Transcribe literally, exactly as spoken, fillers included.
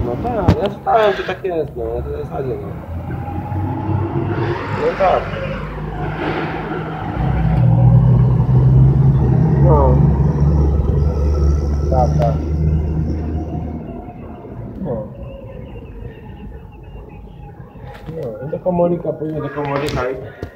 No tak, ja czytałem, że tak jest, no, na tej zasadzie, no. No tak. No. Tak, tak. No. No, i do komornika, pójdę do komornika i